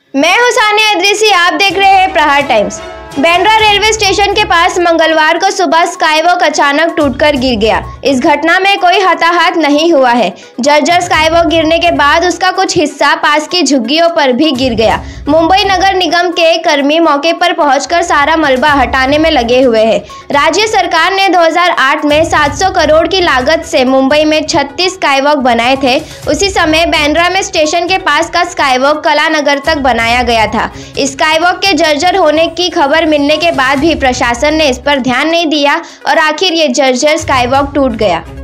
मैं हूं सानिया इदरीसी, आप देख रहे हैं प्रहार टाइम्स। बांद्रा रेलवे स्टेशन के पास मंगलवार को सुबह स्काईवॉक अचानक टूटकर गिर गया। इस घटना में कोई हताहत नहीं हुआ है। जर्जर स्काईवॉक गिरने के बाद उसका कुछ हिस्सा पास की झुग्गियों पर भी गिर गया। मुंबई नगर निगम के कर्मी मौके पर पहुंचकर सारा मलबा हटाने में लगे हुए हैं। राज्य सरकार ने 2008 में 700 करोड़ की लागत से मुंबई में 36 स्काईवॉक बनाए थे। उसी समय बांद्रा में स्टेशन के पास का स्काईवॉक कलानगर तक बनाया गया था। इस स्काईवॉक के जर्जर होने की खबर मिलने के बाद भी प्रशासन ने इस पर ध्यान नहीं दिया और आखिर ये जर्जर स्काईवॉक टूट गया।